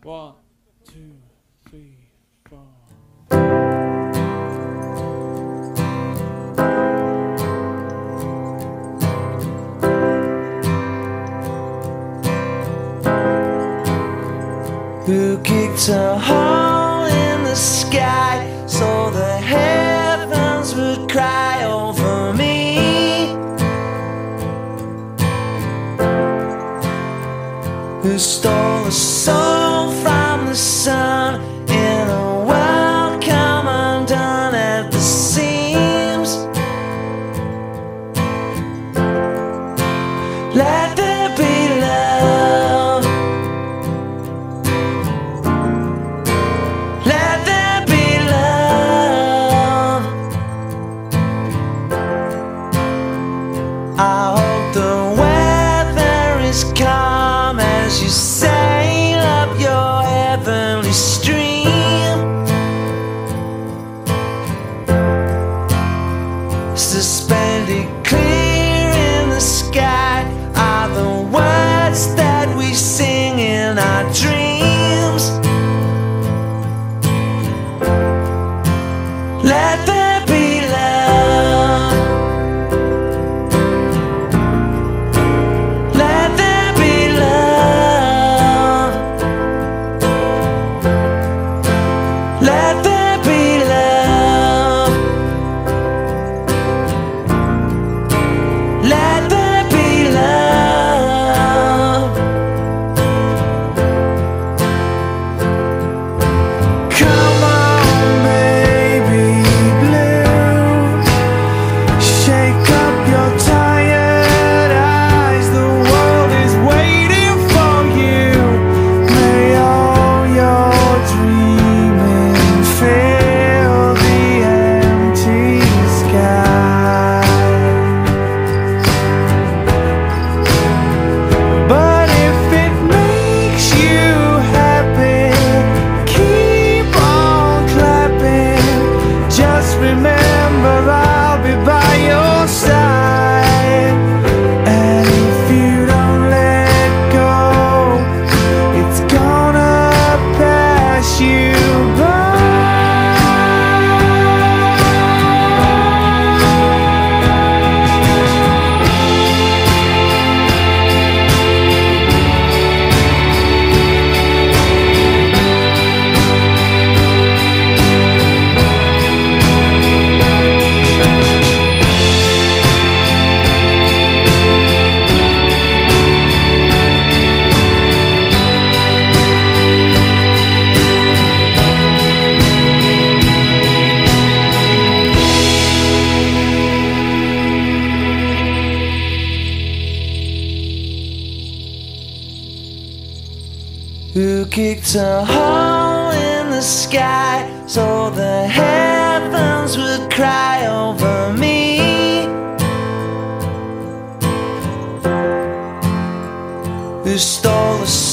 One, two, three, four. Who kicked a hole in the sky so the heavens would cry over me? Who stole a soul from the sun in a world come undone at the seams? Let there be love. Let there be love. I hope the weather is calm as you sail up your heavenly stream. Suspended clear in the sky are the words that we sing in our dreams. Let there be love. Let there be love. Let there be love. Let there be love. Come on, baby blue, shake up your tired eyes. The world is waiting for you. May all your dreaming fill the empty sky. But if it makes you happy, keep on clapping. Just remember I'll be by your side. And if you don't let go, it's gonna pass you by. Who kicked a hole in the sky so the heavens would cry over me? Who stole the